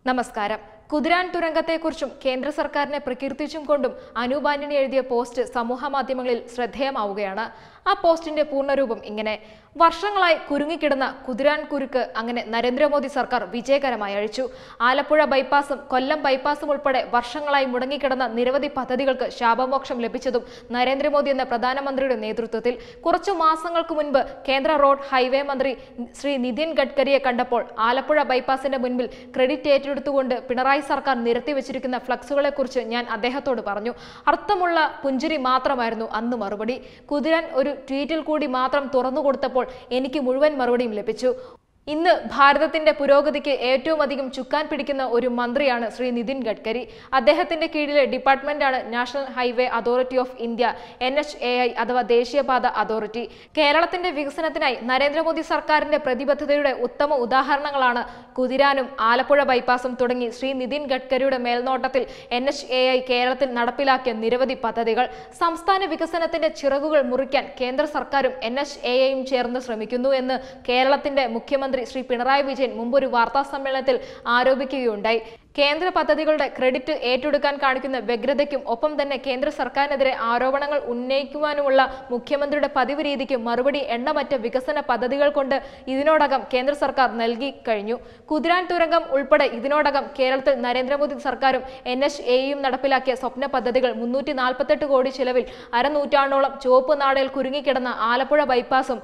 നമസ്കാരം. കുതിരാൻ തുരങ്കത്തെക്കുറിച്ചും കേന്ദ്ര സർക്കാരിനെ പ്രകീർത്തിച്ചും കൊണ്ടും അനൂപ് ആന്റണി എഴുതിയ പോസ്റ്റ് സമൂഹ മാധ്യമങ്ങളിൽ ശ്രദ്ധേയമാവുകയാണ്. ആ പോസ്റ്റിന്റെ പൂർണ്ണരൂപം ഇങ്ങനെ: വർഷങ്ങളായി കുരുങ്ങിക്കിടന്ന കുതിരാൻ കുരുക്ക് അങ്ങനെ നരേന്ദ്രമോദി സർക്കാർ വിജയകരമായി അഴിച്ചു. ആലപ്പുഴ ബൈപ്പാസും കൊല്ലം ബൈപ്പാസും ഉൾപ്പെടെ വർഷങ്ങളായി മുടങ്ങിക്കിടന്ന നിരവധി പദ്ധതികൾക്ക് ശാപമോക്ഷം ലഭിച്ചതും നരേന്ദ്രമോദി എന്ന പ്രധാനമന്ത്രിയുടെ നേതൃത്വത്തിൽ. കുറച്ചു മാസങ്ങൾക്ക് മുൻപ് കേന്ദ്ര റോഡ് ഹൈവേ മന്ത്രി ശ്രീ നിതിൻ ഗഡ്കരിയെ കണ്ടപ്പോൾ ആലപ്പുഴ ബൈപ്പാസിന്റെ മുൻപിൽ ക്രെഡിറ്റ് ഏറ്റെടുത്തുകൊണ്ട് പിണറായി സർക്കാർ നിരത്തിവെച്ചിരിക്കുന്ന ഫ്ലക്സുകളെക്കുറിച്ച് ഞാൻ അദ്ദേഹത്തോട് പറഞ്ഞു. അർത്ഥമുള്ള പുഞ്ചിരി മാത്രമായിരുന്നു അന്ന് മറുപടി. കുതിരാൻ ഒരു ട്വീറ്റിൽ കൂടി മാത്രം തുറന്നു കൊടുത്തപ്പോൾ എനിക്ക് മുഴുവൻ മറുപടിയും ലഭിച്ചു. ഇന്ന് ഭാരതത്തിന്റെ പുരോഗതിക്ക് ഏറ്റവും അധികം ചുക്കാൻ പിടിക്കുന്ന ഒരു മന്ത്രിയാണ് ശ്രീ നിതിൻ ഗഡ്കരി. അദ്ദേഹത്തിന്റെ കീഴിലെ ഡിപ്പാർട്ട്മെന്റാണ് National Highway Authority of India, NHAI അഥവാ ദേശീയപാത അതോറിറ്റി. കേരളത്തിന്റെ വികസനത്തിനായി നരേന്ദ്രമോദി സർക്കാരിന്റെ പ്രതിബദ്ധതയുടെ ഉത്തമ ഉദാഹരണങ്ങളാണ് കുതിരാനും ആലപ്പുഴ ബൈപ്പാസും തുടങ്ങി ശ്രീ നിതിൻ ഗഡ്കരിയുടെ മേൽനോട്ടത്തിൽ NHAI കേരളത്തിൽ നടപ്പിലാക്കിയ നിരവധി പദ്ധതികൾ. സംസ്ഥാന വികസനത്തിന്റെ ചിറകുകൾ മുറിക്കാൻ കേന്ദ്ര സർക്കാരും NHAIയും ചേർന്ന് ശ്രമിക്കുന്നു എന്ന് കേരളത്തിന്റെ മുഖ്യമന്ത്രി ശ്രീ പിണറായി വിജയൻ മുമ്പൊരു വാർത്താ സമ്മേളനത്തിൽ ആരോപിക്കുകയുണ്ടായി. കേന്ദ്ര പദ്ധതികളുടെ ക്രെഡിറ്റ് ഏറ്റെടുക്കാൻ കാണിക്കുന്ന വ്യഗ്രതയ്ക്കും ഒപ്പം തന്നെ കേന്ദ്ര സർക്കാരിനെതിരെ ആരോപണങ്ങൾ ഉന്നയിക്കുവാനുമുള്ള മുഖ്യമന്ത്രിയുടെ പതിവ് രീതിക്ക് മറുപടി എണ്ണമറ്റ വികസന പദ്ധതികൾ കൊണ്ട് ഇതിനോടകം കേന്ദ്ര സർക്കാർ നൽകി കഴിഞ്ഞു. കുതിരാൻ തുരങ്കം ഉൾപ്പെടെ ഇതിനോടകം കേരളത്തിൽ നരേന്ദ്രമോദി സർക്കാരും NHAIയും നടപ്പിലാക്കിയ സ്വപ്ന പദ്ധതികൾ 348 കോടി ചിലവിൽ അരനൂറ്റാണ്ടോളം ചുവപ്പ് നാടയിൽ കുരുങ്ങിക്കിടന്ന ആലപ്പുഴ ബൈപ്പാസും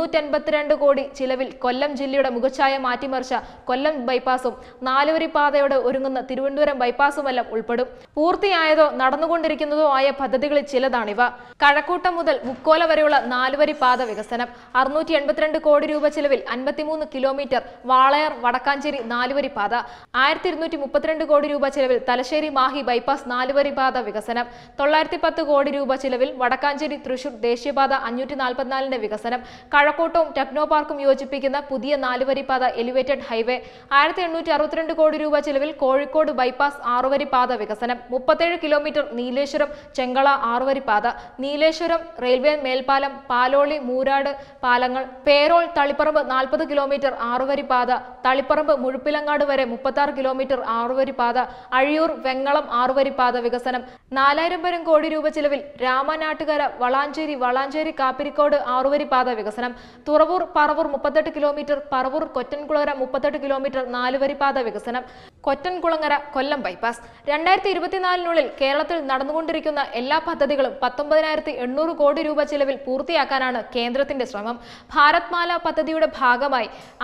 352 കോടി ചിലവിൽ കൊല്ലം ജില്ലയുടെ മുഖച്ഛായ മാറ്റിമറിച്ച കൊല്ലം ബൈപ്പാസും 4 വരി പാതയോടെ ഒരുങ്ങുന്ന തിരുവനന്തപുരം ബൈപ്പാസുമെല്ലാം ഉൾപ്പെടും. പൂർത്തിയായതോ നടന്നുകൊണ്ടിരിക്കുന്നതോ ആയ പദ്ധതികളിൽ ചിലതാണിവ. കഴക്കൂട്ടം മുതൽ മുക്കോല വരെയുള്ള 4 വരി പാത വികസനം, 682 കോടി രൂപ ചിലവിൽ 53 കിലോമീറ്റർ വാളയാർ വടക്കാഞ്ചേരി 4 വരി പാത, 1232 കോടി രൂപ ചിലവിൽ തലശ്ശേരി മാഹി ബൈപ്പാസ് 4 വരി പാത വികസനം, 910 കോടി രൂപ ചിലവിൽ വടക്കാഞ്ചേരി തൃശൂർ ദേശീയപാത 544ന്റെ വികസനം, കഴക്കൂട്ടവും ടെക്നോ പാർക്കും യോജിപ്പിക്കുന്ന പുതിയ 4 വരി പാത എലിവേറ്റഡ് ഹൈവേ, 1862 കോടി രൂപ ചിലവിൽ കോഴിക്കോട് ബൈപ്പാസ് 6 വരി പാത വികസനം, 37 കിലോമീറ്റർ നീലേശ്വരം ചെങ്കള 6 വരി പാത, നീലേശ്വരം റെയിൽവേ മേൽപ്പാലം, പാലോളി മൂരാട് പാലങ്ങൾ, പേരോൾ തളിപ്പറമ്പ് 40 കിലോമീറ്റർ 6 വരി പാത, തളിപ്പറമ്പ് മുഴുപ്പിലങ്ങാട് വരെ 36 കിലോമീറ്റർ 6 വരി പാത, അഴിയൂർ വെങ്ങളം 6 വരി പാത വികസനം, 4000 കോടി രൂപ ചിലവിൽ രാമനാട്ടുകര വളാഞ്ചേരി കാപ്പിരിക്കോട് 6 വരി പാത വികസനം, തുറവൂർ പറവൂർ 38 കിലോമീറ്റർ, പറവൂർ കൊറ്റൻകുളങ്ങര 38 കിലോമീറ്റർ 4 വരി പാത വികസനം, കൊറ്റൻകുളങ്ങര കൊല്ലം ബൈപ്പാസ്. 2024 കേരളത്തിൽ നടന്നുകൊണ്ടിരിക്കുന്ന എല്ലാ പദ്ധതികളും 19,800 കോടി രൂപ ചിലവിൽ പൂർത്തിയാക്കാനാണ് കേന്ദ്രത്തിന്റെ ശ്രമം. ഭാരത് മാല പദ്ധതിയുടെ ഭാഗമായി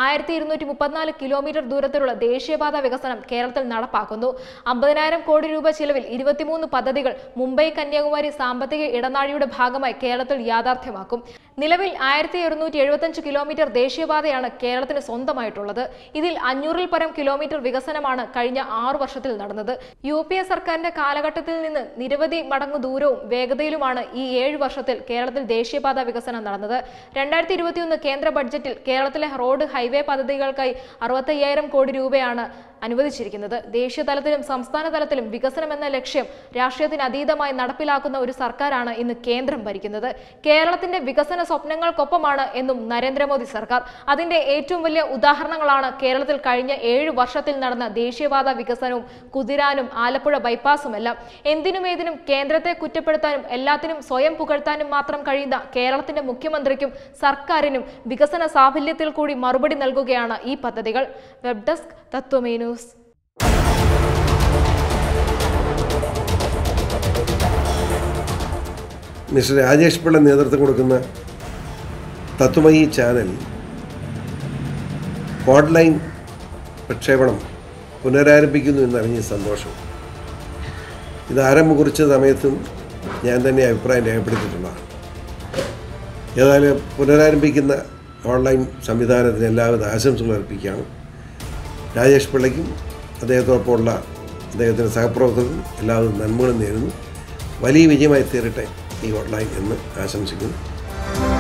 1234 കിലോമീറ്റർ ദൂരത്തിലുള്ള ദേശീയപാത വികസനം കേരളത്തിൽ നടപ്പാക്കുന്നു. 50,000 കോടി രൂപ ചിലവിൽ 23 പദ്ധതികൾ മുംബൈ കന്യാകുമാരി സാമ്പത്തിക ഇടനാഴിയുടെ ഭാഗമായി കേരളത്തിൽ യാഥാർത്ഥ്യമാക്കും. നിലവിൽ 1775 കിലോമീറ്റർ ദേശീയപാതയാണ് കേരളത്തിന് സ്വന്തമായിട്ടുള്ളത്. ഇതിൽ 500-ൽ പരം കിലോമീറ്റർ വികസനമാണ് കഴിഞ്ഞ 6 വർഷത്തിൽ നടന്നത്. UPA സർക്കാരിന്റെ കാലഘട്ടത്തിൽ നിന്ന് നിരവധി മടങ്ങ് ദൂരവും വേഗതയിലുമാണ് ഈ 7 വർഷത്തിൽ കേരളത്തിൽ ദേശീയപാത വികസനം നടന്നത്. 2021 കേന്ദ്ര ബഡ്ജറ്റിൽ കേരളത്തിലെ റോഡ് ഹൈവേ പദ്ധതികൾക്കായി 65,000 കോടി രൂപയാണ് അനുവദിച്ചിരിക്കുന്നത്. ദേശീയ തലത്തിലും സംസ്ഥാന തലത്തിലും വികസനം എന്ന ലക്ഷ്യം രാഷ്ട്രീയത്തിന് അതീതമായി നടപ്പിലാക്കുന്ന ഒരു സർക്കാരാണ് ഇന്ന് കേന്ദ്രം ഭരിക്കുന്നത്. കേരളത്തിന്റെ വികസന സ്വപ്നങ്ങൾക്കൊപ്പമാണ് എന്നും നരേന്ദ്രമോദി സർക്കാർ. അതിന്റെ ഏറ്റവും വലിയ ഉദാഹരണങ്ങളാണ് കേരളത്തിൽ കഴിഞ്ഞ 7 വർഷത്തിൽ നടന്ന ദേശീയപാത വികസനവും കുതിരാനും ആലപ്പുഴ ബൈപ്പാസുമെല്ലാം. എന്തിനും കേന്ദ്രത്തെ കുറ്റപ്പെടുത്താനും എല്ലാത്തിനും സ്വയം പുകഴ്ത്താനും മാത്രം കഴിയുന്ന കേരളത്തിന്റെ മുഖ്യമന്ത്രിക്കും സർക്കാരിനും വികസന സാഫല്യത്തിൽ കൂടി മറുപടി നൽകുകയാണ് ഈ പദ്ധതികൾ. Web desk Tatwamayi news. Mister Rajesh Pillai നേതൃത്വം കൊടുക്കുന്ന തത്വമയി ചാനൽ ഓൺലൈൻ പ്രക്ഷേപണം പുനരാരംഭിക്കുന്നു എന്നറിഞ്ഞ സന്തോഷം. ഇത് ആരംഭം കുറിച്ച സമയത്തും ഞാൻ തന്നെ അഭിപ്രായം രേഖപ്പെടുത്തിയിട്ടുള്ളതാണ്. ഏതായാലും പുനരാരംഭിക്കുന്ന ഓൺലൈൻ സംവിധാനത്തിന് എല്ലാവിധ ആശംസകൾ അർപ്പിക്കുകയാണ്. രാജേഷ് പിള്ളയ്ക്കും അദ്ദേഹത്തോടൊപ്പമുള്ള അദ്ദേഹത്തിൻ്റെ സഹപ്രവർത്തകർക്കും എല്ലാവരും നന്മകളും നേരുന്നു. വലിയ വിജയമായി തീരട്ടെ ഈ ഓൺലൈൻ എന്ന് ആശംസിക്കുന്നു.